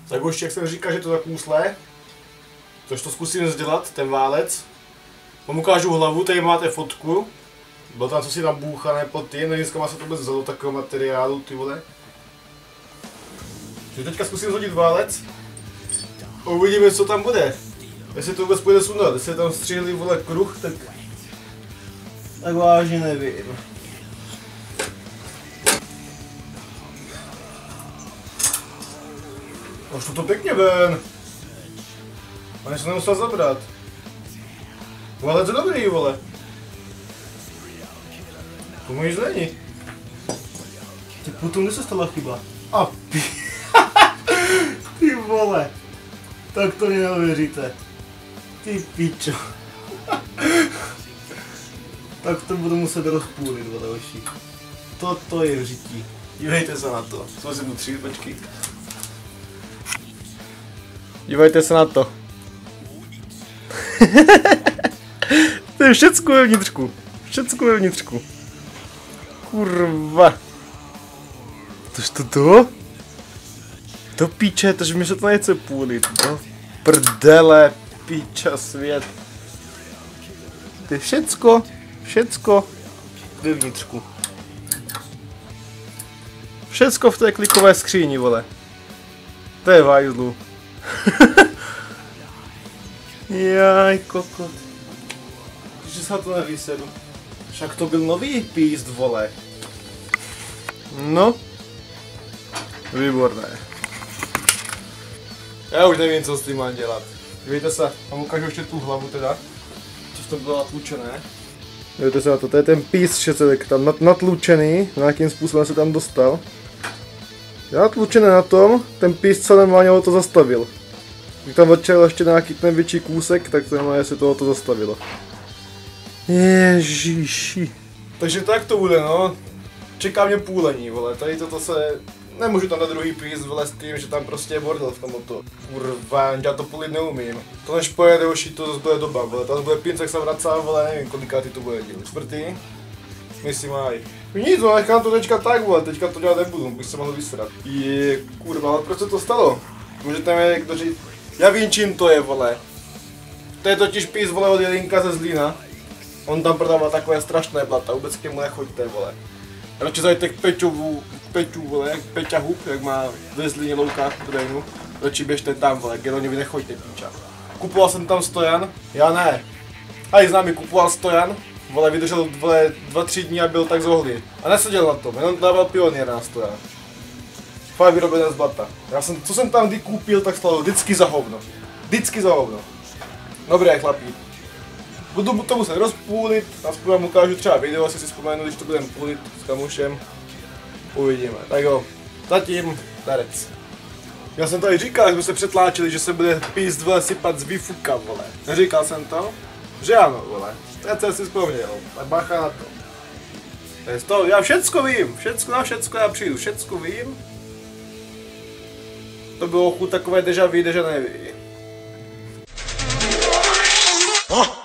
Tak už jak jsem říkal, že to zakousle, což to zkusím dělat, ten válec. Vám ukážu hlavu, tady máte fotku. Bylo tam co si nabůchané pod tím, dneska má se to vůbec vzalo takového materiálu, ty vole. Takže teďka zkusím zhodit válec. A uvidíme, co tam bude. Jestli to vůbec půjde sundat, jestli tam střihli vole kruh, tak vážně nevím. Už to pěkně ven. A než se nemusel zabrat. Válec je dobrý, vole. To můj není. Ty potom kde se stala chyba? A ty vole. Tak to mě neuvěříte. Ty pičo. Tak to budu muset rozpůlit, vole, oši. Toto je v žití. Dívejte se na to. Co si mu tři, počkej. Dívejte se na to. To je všecko ve vnitřku. Všecko ve vnitřku. Kurva. Tož to? Do píče, tož mi se to nechce půlit. Do prdele, píča svět. To je všecko ve vnitřku. Všecko v té klikové skříni, vole. To je vajzlu. Jaj, kokot. Když se to nevysedu. Však to byl nový píst, vole. No. Výborné. Já už nevím, co s tím mám dělat. Dívejte se, vám ukážu ještě tu hlavu teda. Což to bylo natlučené. Dívejte se na to je ten píst šecedek tam natlučený, nějakým způsobem se tam dostal. Je natlučené na tom, ten píst se normálně ho to zastavil. Když tam odčel ještě nějaký ten větší kousek, tak to normálně se toho to zastavilo. Ježiši. Takže tak to bude, no. Čeká mě půlení, vole, tady toto se... Nemůžu tam dát druhý píst, vole, s tím, že tam prostě je bordel v tomto. Kurva, já to půlit neumím. To než pojede oši, to zase bude doba, vole, to zase bude pínc, jak se vracá, vole, nevím kolikátý to bude díl. Čtvrtý? Myslím, aj. Nic, no, nechám to teďka tak, vole, teďka to dělat nebudu, bych se mohl vysrat. Je, kurva, ale proč se to stalo? Můžete mi někdo říct? Já vím, čím to je, vole. To je totiž píst, vole, od Jelínka ze Zlína. On tam prodává takové strašné blata, vůbec k němu nechoďte, vole. Radši zajďte k Peťu, vole, k Peťa Hub, jak má ve Zlíně loukách v prodejnu. Radši běžte tam, vole, Geroně vy nechoďte, píča. Kupoval jsem tam stojan, já ne. A i známý kupoval stojan, vole, vydržel, vole, 2-3 dní a byl tak zohlý. A neseděl na tom, jenom dával pionýr na stojan. Fakt vyrobené z blata. Co jsem tam kdy koupil, tak stalo vždycky za hovno. Vždycky za hovno. Dobré, chlapí. Budu to muset rozpůlit, aspoň vám ukážu třeba video, asi si vzpomenu, když to budeme půlit s kamušem. Uvidíme. Tak jo, zatím darec. Já jsem tady říkal, že jsme se přetláčili, že se bude píst, vole, sypat z výfuka, vole. Neříkal jsem to? Že ano, vole. Teď jsem si vzpomněl, tak bacha na to. To je to, já všecko vím, na všecko já přijdu, všecko vím. To bylo chuť takové deja vu, deja neví.